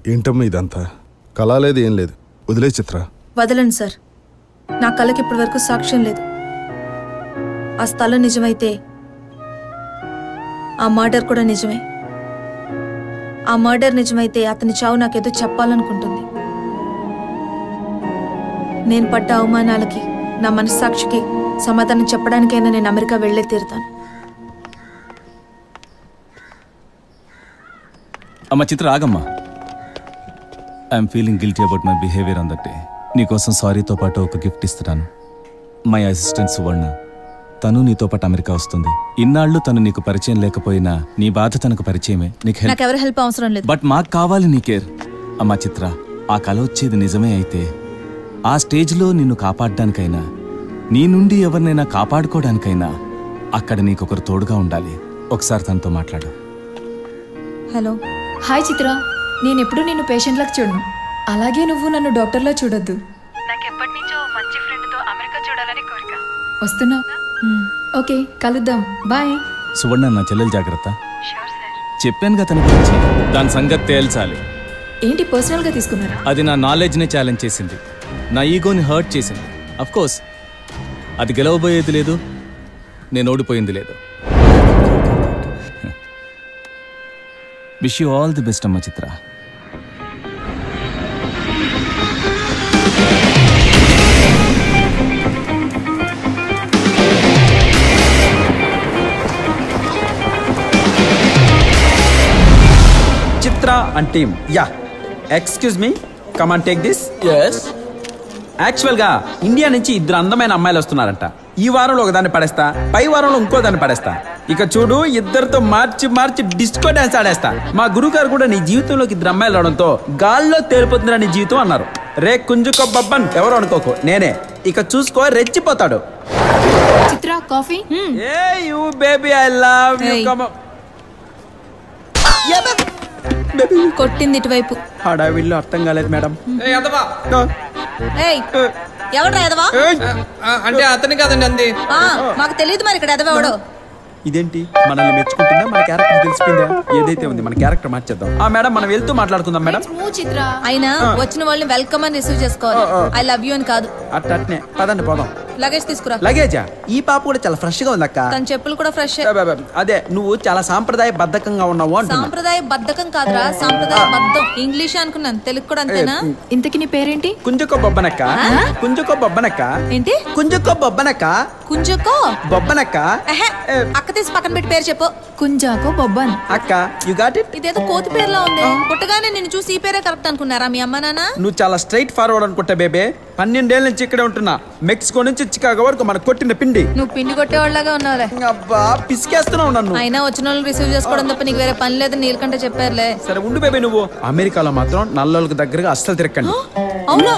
ఏంటమ్మా ఇదంతా? కళ లేదు, ఏం లేదు. వదిలే చిత్ర. వదలండి సార్. నా కళకి ఇప్పటి వరకు సాక్ష్యం లేదు. ఆ స్థలం నిజమైతే ఆ మర్డర్ కూడా నిజమే. ఆ మర్డర్ నిజమైతే అతని చావు నాకేదో చెప్పాలనుకుంటుంది. నేను పడ్డ అవమానాలకి, నా మనస్సాక్షికి సమాధానం చెప్పడానికైనా నేను అమెరికా వెళ్లే తీరుతాను. అమ్మ చిత్ర, ఆగమ్మా. I'm feeling guilty about my behaviour on that day. నీకోసం సారీతో పాటు ఒక గిఫ్ట్ ఇస్తున్నాను. మై అసిస్టెంట్ సువర్ణ, తను నీతో పాటు అమెరికా వస్తుంది. ఇన్నాళ్ళు తను నీకు పరిచయం లేకపోయినా నీ బాధ తనకు పరిచయమే. నాకెవరి హెల్ప్ అవసరం లేదు. బట్ మాకు కావాలి నీ కేర్. అమ్మా చిత్ర, ఆ కల వచ్చేది నిజమే అయితే ఆ స్టేజ్లో నిన్ను కాపాడడానికైనా, నీ నుండి ఎవరినైనా కాపాడుకోవడానికైనా అక్కడ నీకొకరు తోడుగా ఉండాలి. ఒకసారి తనతో మాట్లాడు. హలో. హాయ్ చిత్ర, నేనెప్పుడు నిన్ను పేషెంట్లకు చూడను, అలాగే నువ్వు నన్ను డాక్టర్లా చూడొద్దు. నాకెప్పటి నుంచో మంచి ఫ్రెండ్తో అమెరికా చూడాలని కోరిక. వస్తున్నావు? ఓకే, కలుద్దాం. బాయ్. సువర్ణ, నా చెల్లెలు జాగ్రత్త. చెప్పానుగా తన గురించి. దాని సంగతి తేల్చాలి. ఏంటి పర్సనల్ గా తీసుకున్నారా? అది నా నాలెడ్జ్ నే ఛాలెంజ్ చేసింది, నా ఈగోని హర్ట్ చేసింది. అఫ్ కోర్స్ అది గెలవబోయేది లేదు, నేను ఓడిపోయింది లేదు. Wish you all the best అమ్మ Chitra. Chitra and team. Yeah. Excuse me. Come on, take this. Yes. యాక్చువల్గా ఇండియా నుంచి ఇద్దరు అందమైన అమ్మాయిలు వస్తున్నారంట. ఈ వారంలో ఒకదాన్ని పడేస్తా, పై వారంలో ఇంకో దాన్ని పడేస్తా. ఇక చూడు, ఇద్దరితో మార్చి మార్చి డిస్కో డాన్స్ ఆడేస్తా. మా గురువు గారు కూడా నీ జీవితంలోకి ఇద్దరు అమ్మాయిలు రావడంతో గాల్లో తేలిపోతుందిరా నీ జీవితం అన్నారు. రే కుంజుకో బబ్బన్, ఎవరు అనుకోకు, నేనే. ఇక చూసుకో, రెచ్చిపోతాడు. Chitra, coffee. Hey you baby, I love you. Come on. కొట్టింది ఇటువైపు. హడావిడిలో అర్థం కాలేదు మేడం. ఎవడ్రా ఎదవా? అంటే అతని కాదండి అంది. మాకు తెలియదు మరి ఇక్కడ ఎదవెవడో. ఇదేంటి, మనల్ని మెచ్చుకుంటుందా, మన క్యారెక్టర్ తెలిసిపోయిందా? ఏదైతే ఉంది మన క్యారెక్టర్ మార్చేద్దాం. మేడం, మనం వెళ్తూ మాట్లాడుకుందాం మేడం. అయినా వచ్చిన వాళ్ళని వెల్కమ్ అని రిసీవ్ చేసుకోవాలి, ఐ లవ్ యూ అని కాదు. అట్నే పదండి పోదాం. లగేజ్ తీసుకురా. లగేజా? ఈ పాప కూడా చాలా ఫ్రెష్ గా ఉందక్క. తన చెప్పులు కూడా ఫ్రెష్. అదే, నువ్వు చాలా సాంప్రదాయ బద్ధకంగా ఉన్నావు అంటున్నా. సాంప్రదాయ బద్ధకం కాదురా, సాంప్రదాయ బద్ధం. ఇంగ్లీష్ అనుకున్నాను, తెలుగు కూడా అంతేనా? ఇంతకి నీ పేరేంటి? కుంజుకో బొబ్బనక్క. కుంజుకో బొబ్బనక్క. ఏంటి? కుంజుకో బొబ్బనక్క. కుంజుకో బొబ్బనక్క. అక్క తీసి పక్కన పెట్టి పేరు చెప్పు. కుంజాకో బొబ్బన్. అక్క, యు గాట్ ఇట్. ఇదేదో కోతి పేరులా ఉంది. పుట్టగానే నిన్ను చూసి ఈ పేరే కరెక్ట్ అనుకున్నారా మీ అమ్మ నాన్న? నువ్వు చాలా స్ట్రైట్ ఫార్వర్డ్ అనుకుంటా బేబే. 12 ఏళ్ళ నుంచి ఇక్కడే ఉంటున్నా. మెక్సికో నుంచి చికాగో వరకు మన కొట్టిన పిండి. నువ్వు పిండి కొట్టేవాళ్ళగా ఉన్నావులే. అబ్బా, పిసికేస్తున్నావు నన్ను. అయినా వచ్చిన వాళ్ళు రిసీవ్ చేసుకోవడం తప్ప నీకు వేరే పని లేదు, నీళ్ళకంటే చెప్పారులే. సరే ఉండు బేబే, నువ్వు అమెరికాలో మాత్రం నల్లోళ్ళకి దగ్గరగా అస్సలు తిరక్కండి. అవునా?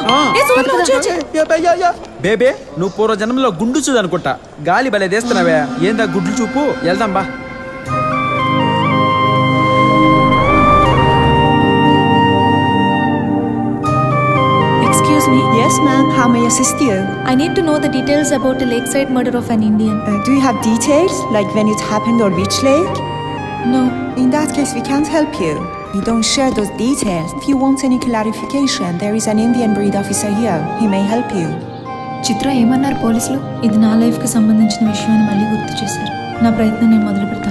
బేబే, నువ్వు పూర్వ జన్మలో గుండు చూడు అనుకుంటా. గాలి భలే తీస్తున్నావే, ఏందా గుడ్లు చూపు. వెళ్దాం బా. Yes, ma'am. How may I assist you? I need to know the details about the lakeside murder of an Indian. Do you have details, like when it happened or which lake? No. In that case, we can't help you. We don't share those details. If you want any clarification, there is an Indian breed officer here. He may help you. చిత్ర, ఏమన్నారు పోలీసులు? ఇది నా life కి సంబంధించిన విషయం అని మళ్ళీ గుర్తు చేశారు. నా ప్రయత్నం నేను మొదలు పెడతాను.